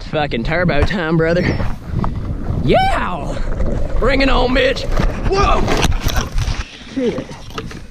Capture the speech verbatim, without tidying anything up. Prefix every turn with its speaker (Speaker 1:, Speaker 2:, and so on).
Speaker 1: It's fucking turbo time, brother. Yeah! Bring it on, bitch. Whoa! Shit.